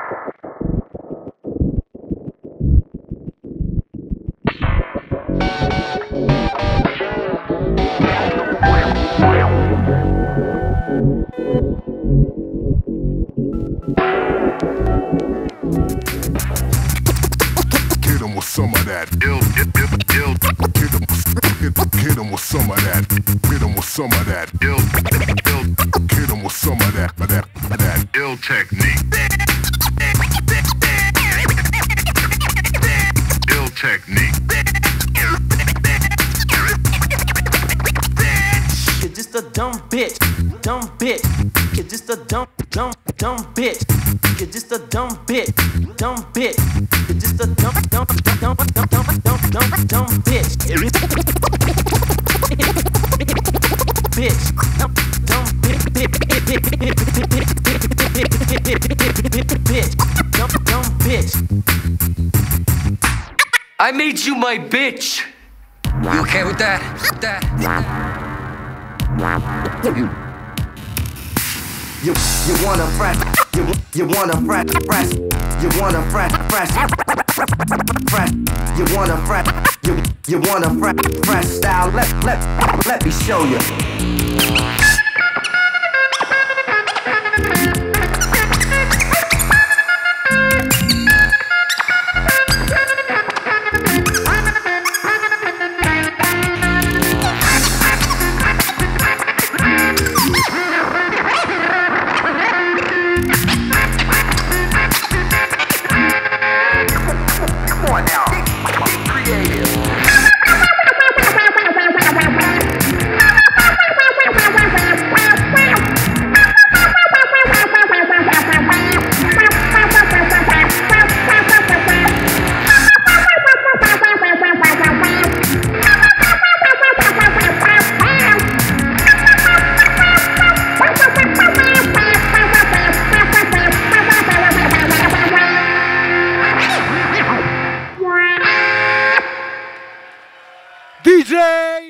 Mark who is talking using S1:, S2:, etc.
S1: With some of that ill, hit him with some of that, hit him with some of that ill, hit him with some of that ill technique, ill technique.
S2: You're just a dumb bitch, you're just a dumb bitch, you're just a dumb bitch, you're just a dumb bitch, dumb bitch.
S3: I made you my bitch. You okay with that?
S4: You wanna fresh, you wanna fresh, you wanna fresh, you wanna fresh, you wanna fresh style. Let me show you.
S5: DJ